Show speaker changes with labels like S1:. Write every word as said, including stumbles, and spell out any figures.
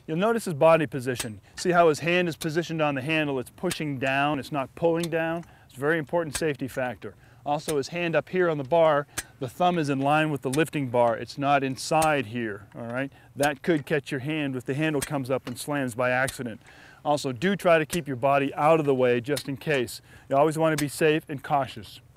S1: You'll notice his body position. See how his hand is positioned on the handle? It's pushing down, it's not pulling down. It's a very important safety factor. Also, his hand up here on the bar, the thumb is in line with the lifting bar. It's not inside here, all right? That could catch your hand if the handle comes up and slams by accident. Also, do try to keep your body out of the way just in case. You always want to be safe and cautious.